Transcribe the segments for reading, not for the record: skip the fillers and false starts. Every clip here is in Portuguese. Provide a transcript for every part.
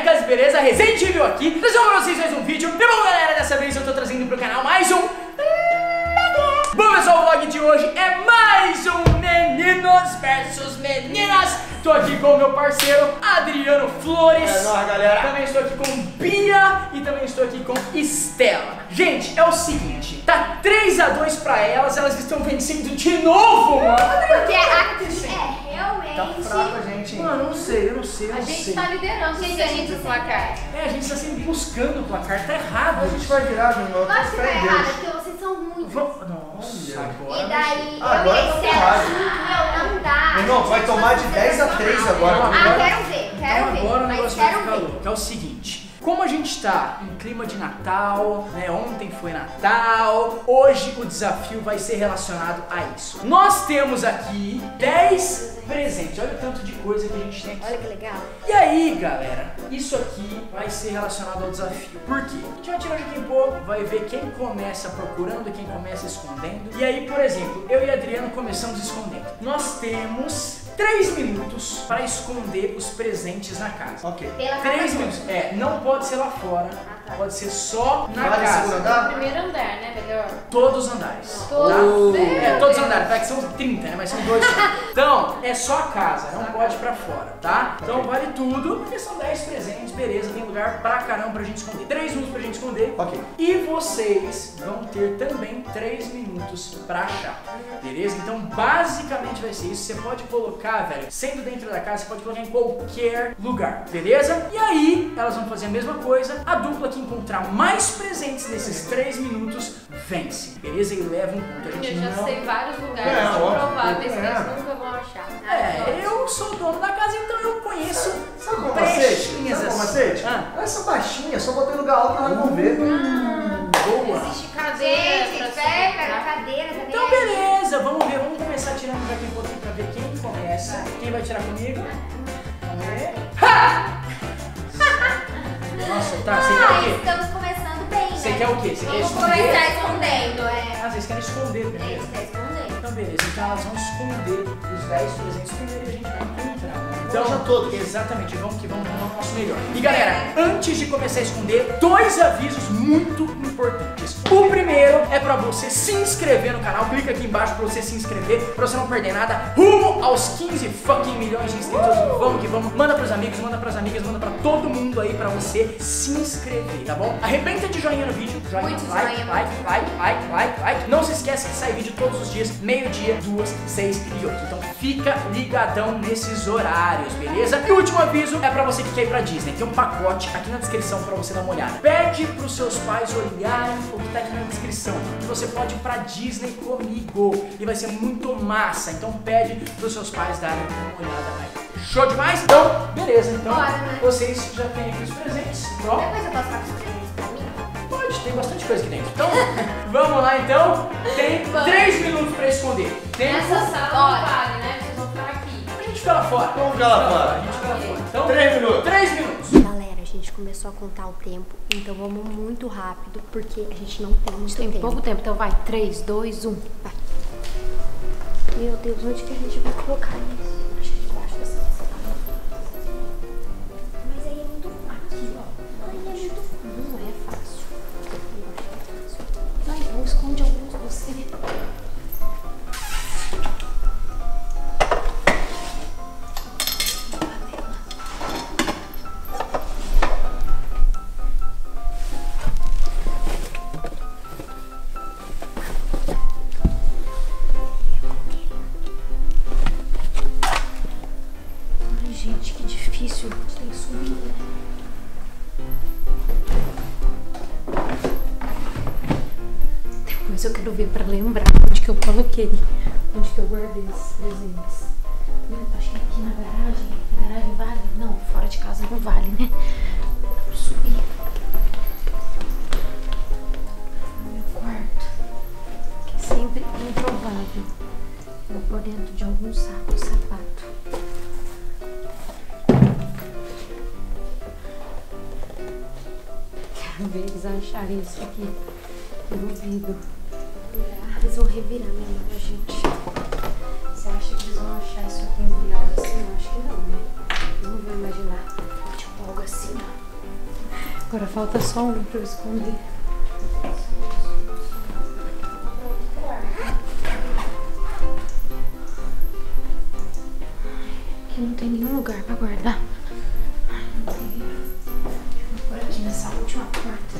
bonecas, beleza? Resident Evil aqui, trazendo pra vocês mais um vídeo. E bom, galera, dessa vez eu tô trazendo pro canal mais um... Bom, pessoal, o vlog de hoje é mais um Meninos versus Meninas. Tô aqui com o meu parceiro Adriano Flores. É nóis, galera. Também estou aqui com Bia e também estou aqui com Estela. Gente, é o seguinte, tá 3-2 pra elas estão vencendo de novo, mano. Porque aqui realmente... Tá fraco, gente. Mano, eu não sei. A gente tá liderando sempre o placar. É, a gente tá sempre buscando o placar, tá errado. A gente vai virar, meu irmão. Lógico que tá errado, porque vocês são muito... Nossa, agora... E daí, agora eu tá vencer errado. junto, não dá. Meu irmão, vai tomar de 10-3 agora. Quero ver, Então agora o mas negócio vai quero ficar ver. louco, que é o seguinte. Como a gente tá em clima de Natal, né? Ontem foi Natal, hoje o desafio vai ser relacionado a isso. Nós temos aqui 10 presentes, olha o tanto de coisa que a gente tem aqui. Olha que legal. E aí, galera, isso aqui vai ser relacionado ao desafio. Por quê? A gente vai tirar de quem pouco, vai ver quem começa procurando, quem começa escondendo. E aí, por exemplo, eu e Adriano começamos escondendo. Nós temos 3 minutos para esconder os presentes na casa. Ok. Pela 3 minutos. É, não pode ser lá fora, pode ser só na Vale casa. segundo andar? Primeiro andar, né? Melhor. Todos os andares. Todos. Tá? É, todos os andares. Vai que são 30, né? Mas são 2 só. Então, é só a casa, não pode ir pra fora, tá? Então vale tudo, porque são 10 presentes, beleza, tem lugar pra caramba pra gente esconder. 3 minutos pra gente esconder. Ok. E vocês vão ter também 3 minutos pra achar, beleza? Então, basicamente vai ser isso. Você pode colocar, velho, sendo dentro da casa, você pode colocar em qualquer lugar, beleza? E aí, elas vão fazer a mesma coisa. A dupla que encontrar mais presentes nesses 3 minutos vence, beleza? E leva um ponto. A gente Eu já não... sei vários lugares É, óbvio. prováveis que É. eles nunca vão achar. É, eu sou o dono da casa, então eu conheço Sabe qual é o macete? brechinhas Sabe qual é o assim. macete? Ah. Essa baixinha, só botar em lugar alto ela não vê. Boa! Existe cadeira Gente, pra pega segurar. a cadeira também. Então beleza, vamos ver, vamos começar tirando daqui um pouquinho pra ver quem começa. Quem vai tirar comigo? Vamos ver. Ha! Nossa, tá, você quer o quê? Estamos começando bem, Você né? quer o quê? Você quer Vamos esconder? começar escondendo, é. Ah, vocês querem esconder A primeiro. gente tá escondendo. Então beleza, então elas vão esconder os 10 presentes primeiro e a gente vai encontrar. Então, Vamos a todos. Exatamente, vamos que vamos ao nosso melhor. E galera, antes de começar a esconder, 2 avisos muito importantes. O primeiro é pra você se inscrever no canal, clica aqui embaixo pra você se inscrever, pra você não perder nada, rumo aos 15 fucking milhões de inscritos. Vamos que vamos, manda pros amigos, manda pras amigas, manda pra todo mundo aí pra você se inscrever, tá bom? Arrebenta de joinha no vídeo, joinha, Muito like, joinha, like. Não se esquece que sai vídeo todos os dias, meio-dia, 2, 6 e 8. Então fica ligadão nesses horários, beleza? E o último aviso é pra você que quer ir pra Disney. Tem um pacote aqui na descrição pra você dar uma olhada. Pede pros seus pais olharem o que tá aqui na descrição, que você pode ir pra Disney comigo e vai ser muito massa. Então pede pros seus pais darem uma olhada aí. Show demais? Então, beleza. Então Bora, né? vocês já têm aqui os presentes. Ó. Depois eu posso ficar com os presentes pra mim? Pode, tem bastante coisa aqui dentro. Então, vamos lá então. Tem 3 minutos pra esconder. Tem... Nessa sala Bora. não vale, né? Vocês vão ficar aqui. A gente fica lá fora. Vamos ficar lá fora. A gente fica lá fora. Então, 3 minutos. 3 minutos. Galera, a gente começou a contar o tempo, então vamos muito rápido, porque a gente não tem muito Tem tempo. pouco tempo, então vai. 3, 2, 1. Vai. Meu Deus, onde que a gente vai colocar isso? Acho que debaixo dessa sala. Mas aí é muito fácil, ó. Aí é muito fácil. Não é fácil. Eu acho que é fácil. Vai, então esconde alguns você. Ai, gente, que difícil. Tem sumido, né? Depois eu quero ver pra lembrar onde que eu coloquei. Onde que eu guardei esses presentes. Acho que aqui na garagem. Na garagem vale? Não, fora de casa não vale, né? Vamos subir. No meu quarto. Que é sempre improvável. Vou por dentro de algum saco, sapato. Quero ver eles acharem isso aqui. Duvido. Eles vão revirar minha mala, gente. Você acha que eles vão achar isso aqui embrulhado assim? Eu acho que não, né? Não vou imaginar. Tipo algo assim, ó. Agora falta só um pra eu esconder. Aqui não tem nenhum lugar pra guardar. Ai, não tem. Agora aqui nessa última porta.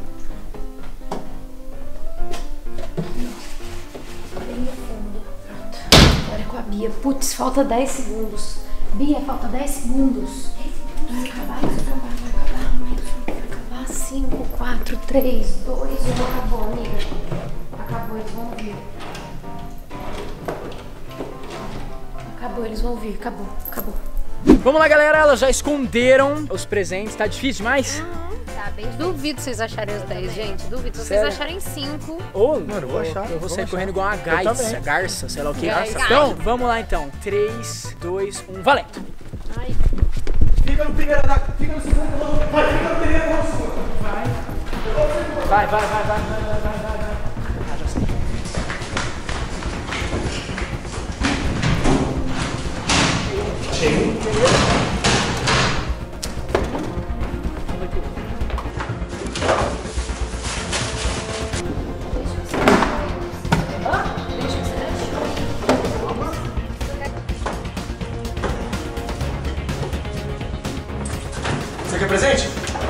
Bem no fundo. Pronto. Agora é com a Bia. Putz, falta 10 segundos. Bia, falta 10 segundos. Vai acabar. 5, 4, 3, 2, 1. Acabou, amiga. Acabou, eles vão vir. Acabou, eles vão vir. Acabou. Vamos lá, galera. Elas já esconderam os presentes. Tá difícil demais? Tá bem. Duvido vocês acharem os 10, gente. Duvido. Se Sério? vocês acharem 5. Ou, Mano, eu vou achar. Eu vou sair achar. correndo igual uma garça, sei lá o que. Garça. Então, vamos lá então. 3, 2, 1, valendo. Ai. Fica no primeiro andar, fica no segundo, vai, fica no primeiro, não no segundo. Vai. Ah, já sei. Achei um. Você quer presente?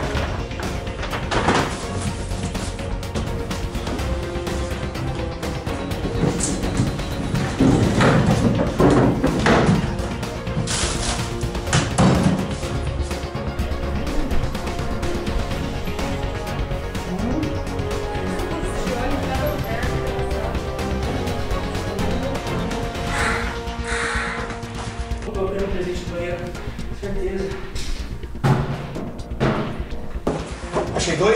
Vou abrir um presente no banheiro, certeza. Achei 2.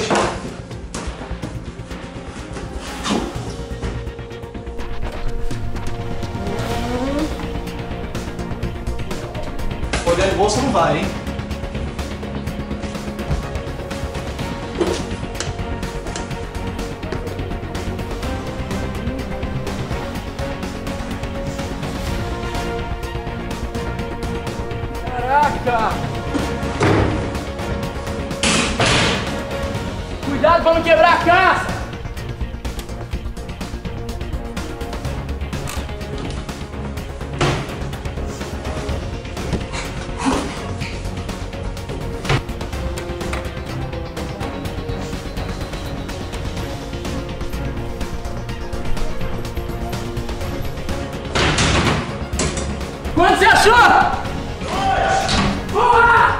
Olhar de bolsa não vai, hein? Caraca! Cuidado pra não quebrar a casa! Quanto você achou? 2! Boa!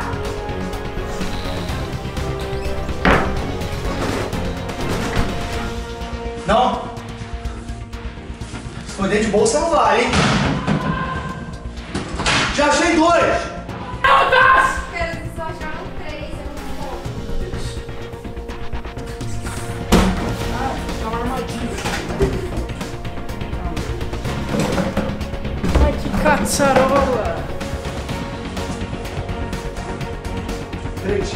Não. Esconder de bolsa não vai, hein? Já achei 2! Altas! Cara, vocês só acharam 3, eu não vou. É uma armadilha. Ai, que caçarola! 3.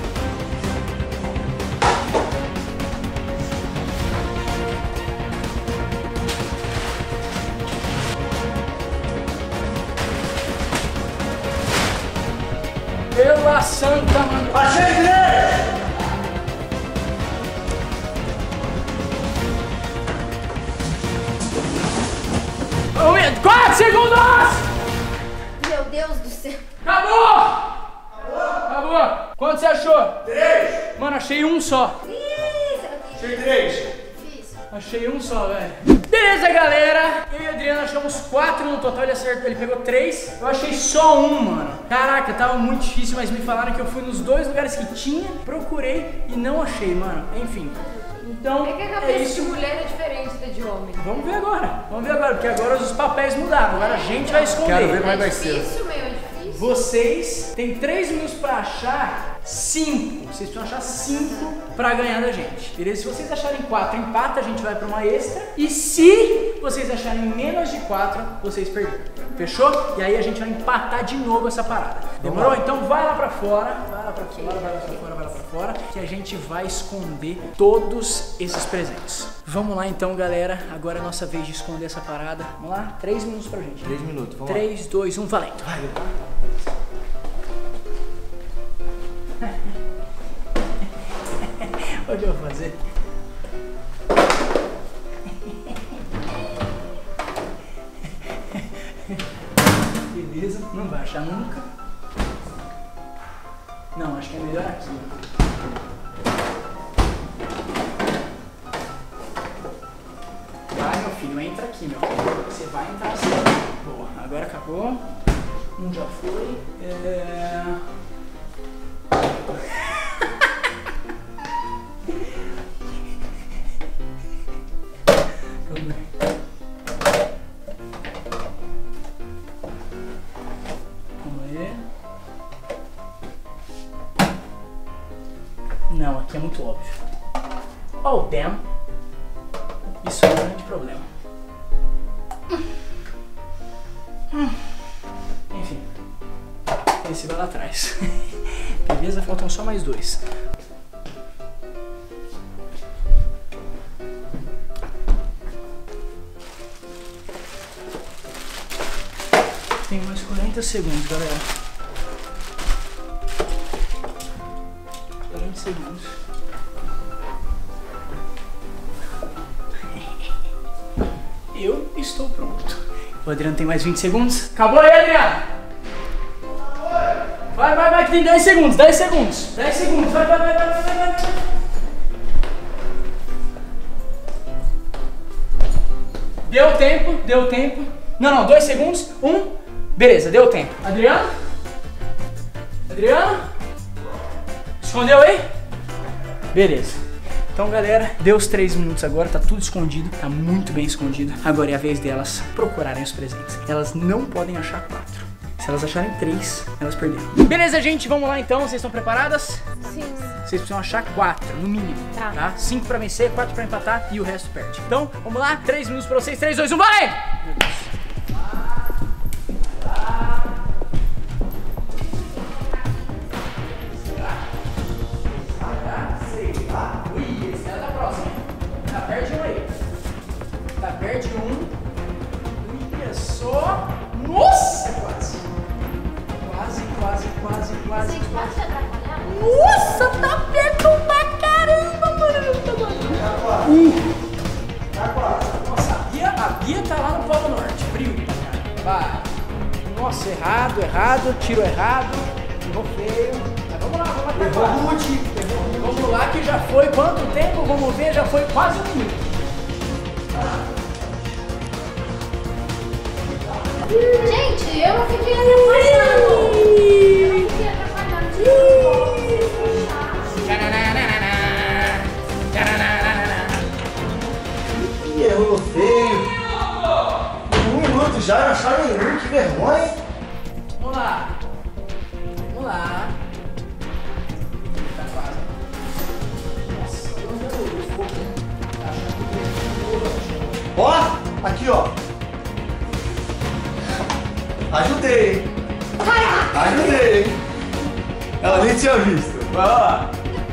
Pela santa mano! Achei 3! Vamos ver, 4 segundos! Meu Deus do céu. Acabou! Acabou! Quanto você achou? 3! Mano, achei um só. Ih, será que Achei 3! difícil? Achei um só, velho. Beleza, galera. Eu e o Adriano achamos 4 no total. Ele acertou, ele pegou 3. Eu achei só um, mano. Caraca, tava muito difícil, mas me falaram que eu fui nos 2 lugares que tinha, procurei e não achei, mano. Enfim. Então, É que a é cabeça de isso. mulher é diferente da de homem. Vamos ver agora, porque agora os papéis mudaram. Agora a gente vai esconder. Quero ver como é que vai É ser. difícil, meu, é difícil. Vocês têm 3 minutos pra achar 5. Vocês precisam achar 5 pra ganhar da gente. Beleza? Se vocês acharem 4, empata, a gente vai pra uma extra. E se vocês acharem menos de 4, vocês perderam. Fechou? E aí a gente vai empatar de novo essa parada. Demorou? Então vai lá pra fora. Vai lá pra fora, que a gente vai esconder todos esses presentes. Vamos lá então, galera. Agora é a nossa vez de esconder essa parada. Vamos lá? 3 minutos pra gente. 3 minutos, vamos 3, 2, 1, valendo. O que eu vou fazer? Beleza, não vai achar nunca. Não, acho que é melhor aqui, ó. Vai, meu filho, entra aqui, meu filho. Você vai entrar assim. Boa, agora acabou. Um já foi. Não, aqui é muito óbvio. Oh, damn. Isso é um grande problema. Enfim. Esse vai lá atrás. Beleza? Faltam só mais 2. Tem mais 40 segundos, galera. 40 segundos. Eu estou pronto. O Adriano tem mais 20 segundos. Acabou aí, Adriano! Vai, que tem 10 segundos, 10 segundos. 10 segundos, vai. Deu tempo. Não, 2 segundos. 1. Beleza, deu tempo. Adriano? Escondeu aí? Beleza. Então, galera, deu os 3 minutos agora, tá tudo escondido, tá muito bem escondido. Agora é a vez delas procurarem os presentes. Elas não podem achar 4. Se elas acharem 3, elas perderam. Beleza, gente, vamos lá então. Vocês estão preparadas? Sim. Vocês precisam achar 4, no mínimo. Tá? 5 pra vencer, 4 pra empatar e o resto perde. Então, vamos lá. 3 minutos pra vocês. 3, 2, 1, vai! Meu Deus. Perde um. Olha só. Nossa, quase. Você pode te atrapalhar? Nossa, tá perto pra caramba, mano. Nossa, a Bia tá lá no Polo Norte. Frio pra caramba. Vai. Nossa, errado. Tiro errado. Errou feio. Mas vamos lá, vamos até Vamos lá que já foi quanto tempo? Vamos ver, já foi quase 1 minuto. Gente, eu não fiquei atrapalhando. Ih, errou feio. 1 minuto já, não acharam nenhum, que vergonha. Vamos lá. Tá quase. Nossa, eu não vou. Ó, aqui ó. Ajudei. Ela nem tinha visto. Vai lá.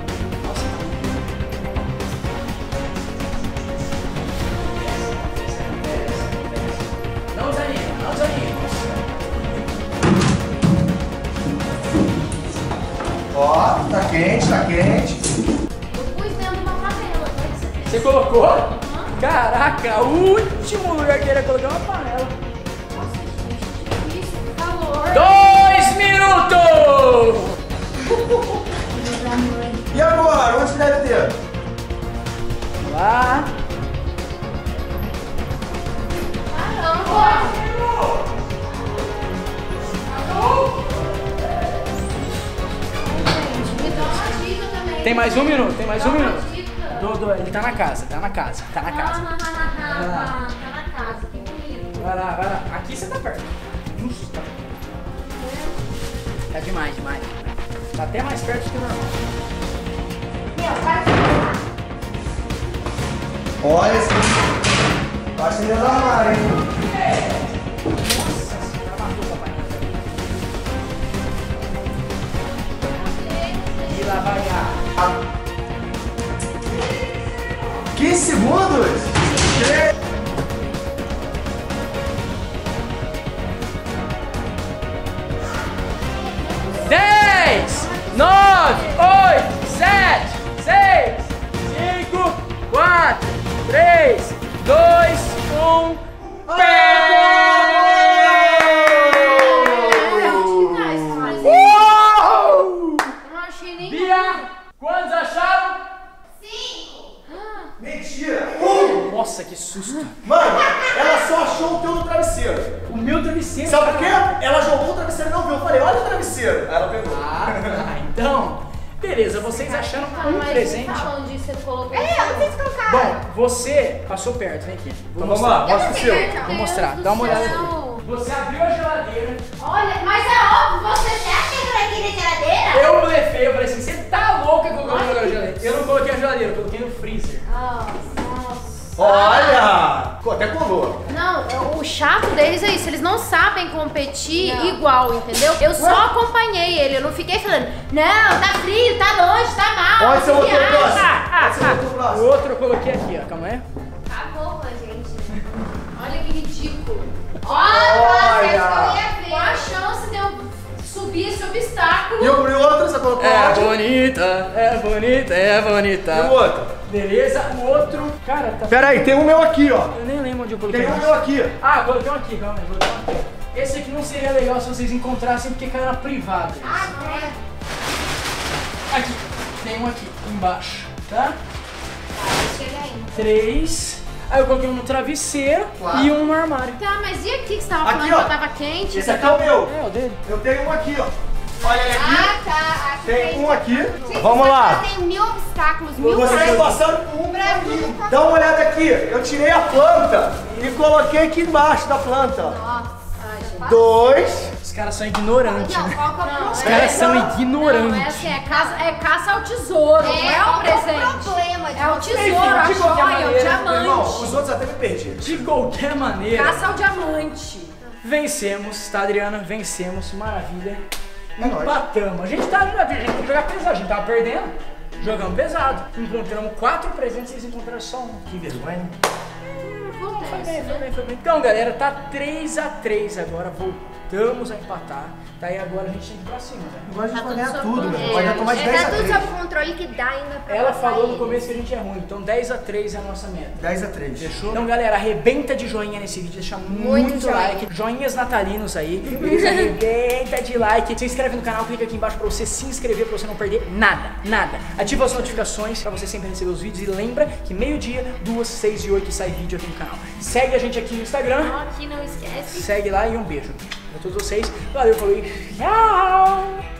Não desanima. Ó, tá quente. Eu pus dentro de uma panela. Você colocou? Caraca, o último lugar que ele ia colocar uma panela. Nossa, gente, difícil, que calor. 2 minutos! E agora? Onde deve ter? Vamos lá. Caramba! Gente, me dá uma dica também. Tem mais 1 minuto, Dá uma dica. Ele tá na casa. Tá na casa, que bonito. Vai lá. Aqui você tá perto. Justo. Tá demais. Tá até mais perto que o normal. Meu, vai ficar. Olha esse. Tá acendendo o armário, hein? Nossa senhora, matou o papai. E lá vai a... 15 segundos? 3. Dez, 9, 8, 7, 6, João pegou! Não achei nem. Bia, quantos acharam? 5. Mentira! Nossa, que susto. Mano, ela só achou o teu no travesseiro. O meu travesseiro. Sabe por quê? Ela jogou o travesseiro e não viu. Eu falei, olha o travesseiro. Aí ela pegou. Ah, então. Beleza, vocês acharam um presente. Falando disso, você colocou. Onde vocês colocaram? Bom, você passou perto, vem aqui. Então vamos lá, mostra o não seu. sei, cara. Vou mostrar, dá uma olhada aqui. Você abriu a geladeira. Olha, mas é óbvio, você acha que eu aqui na geladeira? Eu blefei, eu falei assim, você tá louca que eu coloquei na geladeira? Eu não coloquei na geladeira, eu coloquei no freezer. Nossa. Olha! Até colou. Não, o chato deles é isso, eles não sabem competir igual, entendeu? Eu só acompanhei ele, eu não fiquei falando, não, tá frio, tá longe, tá mal. Olha, você botou o viaja. próximo. Olha, você botou o O próximo. outro eu coloquei aqui, ó, calma aí. Acabou com a gente. Olha que ridículo. Olha, vocês Olha. não iam ver. Qual a chance de eu subir esse obstáculo? E o outro, você colocou onde? bonita, é bonita, é bonita. E o outro? Beleza, o outro, cara, tá... Pera aí, tem um meu aqui, ó. Eu nem lembro onde eu coloquei. Tem um mais. meu aqui. Ah, coloquei um aqui, calma aí, coloquei um aqui. Esse aqui não seria legal se vocês encontrassem porque caiu na privada. Ah, é. Aqui, tem um aqui, embaixo, tá? Chega aí. 3. Aí eu coloquei um no travesseiro 4. e um no armário. Tá, mas e aqui que você tava Aqui, falando ó. que eu tava quente? Esse aqui é o meu. É, o dele. Eu tenho um aqui, ó. Olha ele aqui. Ah, tá. Aqui Tem um aqui. Gente, Vamos lá. Tem 1000 obstáculos, 1000 Vocês coisas. passaram por um caminho. Dá uma olhada aqui. Eu tirei a planta e coloquei aqui embaixo da planta. ó. Nossa. 2. Os caras são ignorantes, Não, né? qual que é o problema? Os caras são Não, é ignorantes. assim, é caça ao tesouro, não é qual o que é presente. problema de É o vocês? tesouro, a de qualquer joia, o maneira, diamante. Irmão, os outros até me perdi. De qualquer maneira, Caça ao diamante. vencemos, tá, Adriana? Vencemos, maravilha. É nóis. Empatamos. A gente tem que jogar pesado, a gente tava perdendo. Jogamos pesado. Encontramos 4 presentes, vocês encontraram só um. Que vergonha. Foi bem, foi bem, foi bem. Então, galera, tá 3-3 agora. Voltamos a empatar. Tá, e agora a gente tem que ir pra cima, velho. Agora a gente Tá vai tudo ganhar sob tudo, meu. controle. Vai dar mais 10 Tá a tudo 3. sob controle que dá ainda pra Ela passar falou no ele. começo que a gente é ruim, então 10-3 é a nossa meta. 10 a 3. Fechou? Então, galera, arrebenta de joinha nesse vídeo, deixa muito joinha. like. Joinhas natalinos aí. Beleza? Arrebenta de like. Se inscreve no canal, clica aqui embaixo pra você se inscrever, pra você não perder nada, nada. Ativa as notificações pra você sempre receber os vídeos. E lembra que meio-dia, 2, 6 e 8 sai vídeo aqui no canal. Segue a gente aqui no Instagram. Aqui não esquece. Segue lá e um beijo pra todos vocês. Valeu, falou e tchau!